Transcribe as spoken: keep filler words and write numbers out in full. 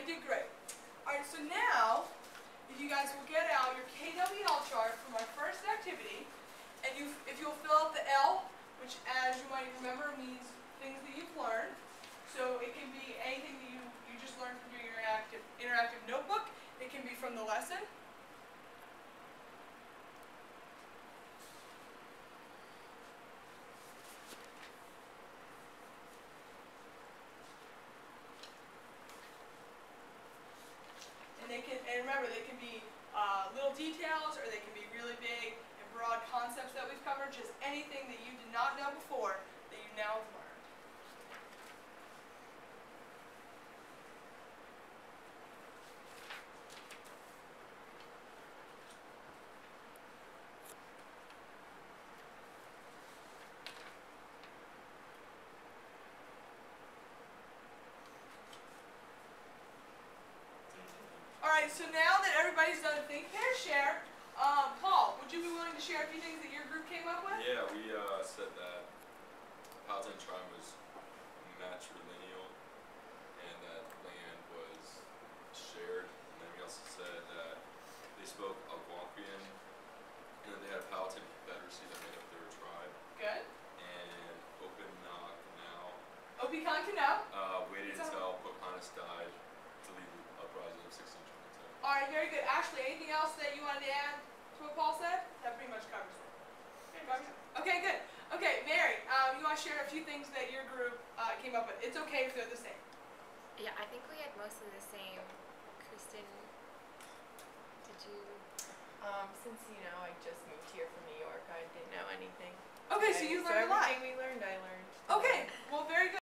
you did great. Alright, so now, if you guys will get out your K W L chart from our first activity, and you, if you'll fill out the L, which as you might remember means things that you've learned. So it can be anything that you, you just learned from doing your interactive, interactive notebook. It can be from the lesson. And they can, and remember, they can be uh, little details, or they can be really big and broad concepts that we've covered. Just anything that you did not know before that you now have learned. Alright, so now that everybody's done Think, Pair, Share, um, Paul, would you be willing to share a few things that your group came up with? Yeah, we uh, said that Powhatan tribe was matrilineal and that land was shared. And then we also said that they spoke Algonquian and that they had a Powhatan confederacy that made up their tribe. Good. And Opinakanau Opinakanau. uh, waited until Pocahontas died to lead the uprising of sixteen twenty-two. Alright, very good. Ashley, anything else that you wanted to add to what Paul said? That pretty much covers it. Okay, good. Okay, Mary, um, you want to share a few things that your group uh, came up with. It's okay if they're the same. Yeah, I think we had mostly the same. Kristen, did you? Um, since, you know, I just moved here from New York, I didn't know anything. Okay, so you learned so a lot. everything we learned, I learned. Okay, well, very good.